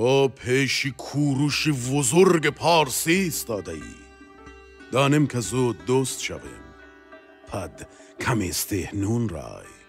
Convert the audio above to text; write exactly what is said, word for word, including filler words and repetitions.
تو پیشی کوروشی بزرگ پارسی ایستاده ای. دانم که زود دوست شویم. پد کمی استهنون رای.